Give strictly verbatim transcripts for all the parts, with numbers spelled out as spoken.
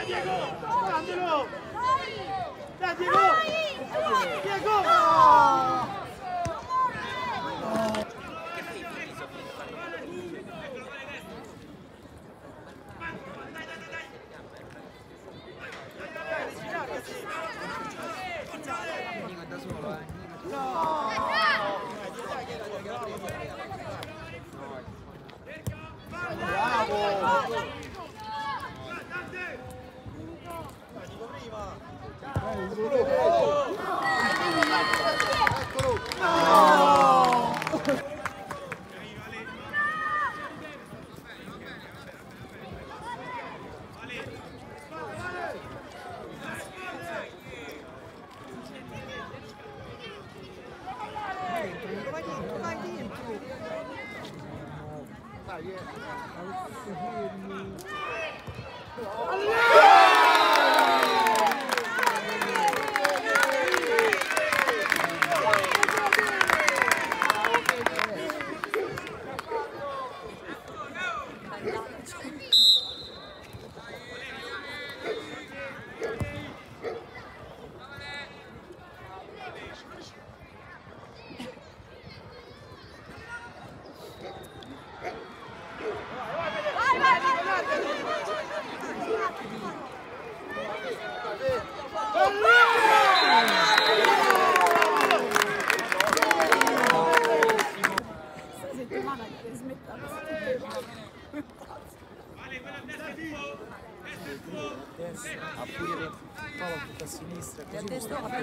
a furia del palo tutta a sinistra, così destra la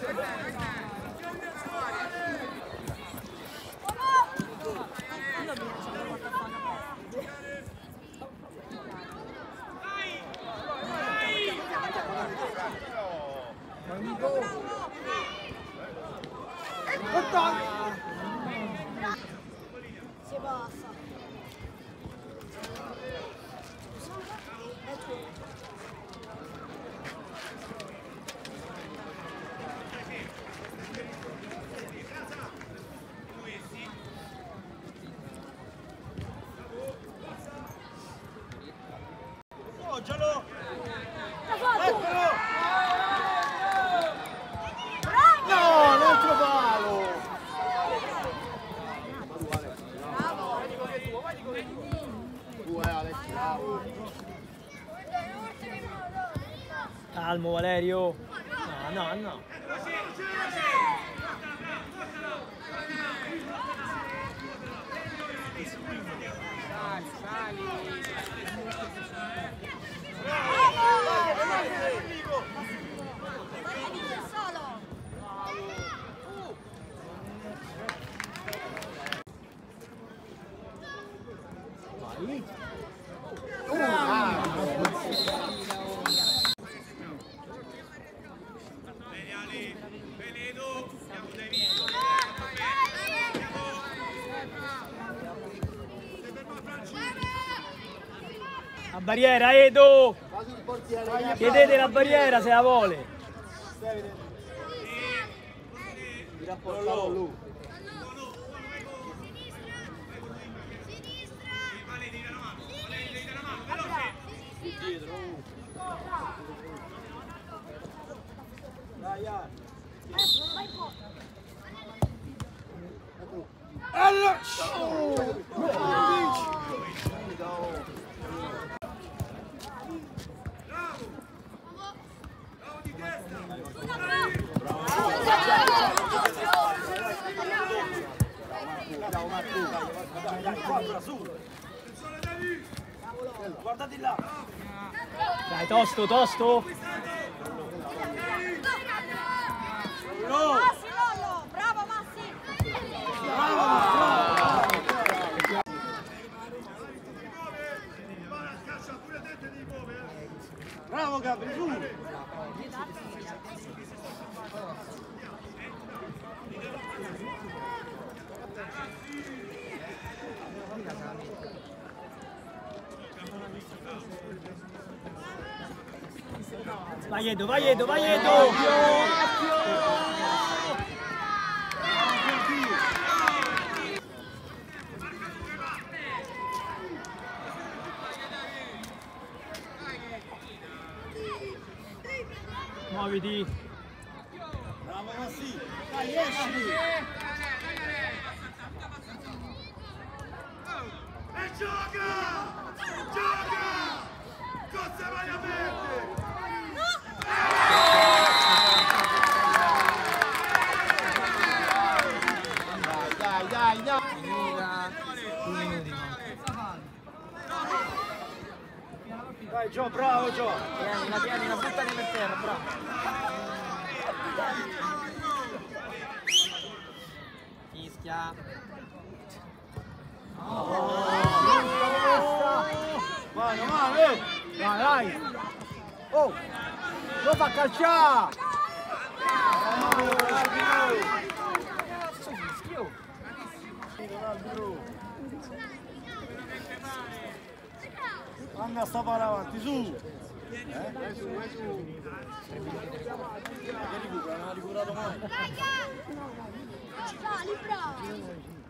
si passa. Appoggialo! No, l'altro palo! Calmo Valerio. No, no, no. La barriera, Edo! Chiedete la barriera se la vuole! Tira portato lui. Guardate là! Dai, tosto, tosto! No! Massi, Lollo! Bravo Massi! Bravo Gabri, su! Vai Edo, vai Edo, vai Edo! Muoviti. Bravo Massi. Dai, esci. E gioca! Gioca! Cosa vai a mettere? Dai, dai, dai. Finita. Due minuti manca. Dai Gio, bravo Gio. Tienila, tienila, buttali per terra, bravo. Fischia. Mano, mano, eh. Dai, dai. Oh, lo fa calciare. Fischio. Anna sta per avanti, su. Vai su, vai su. Che recupera, non ha recuperato mai. Dai, bravo.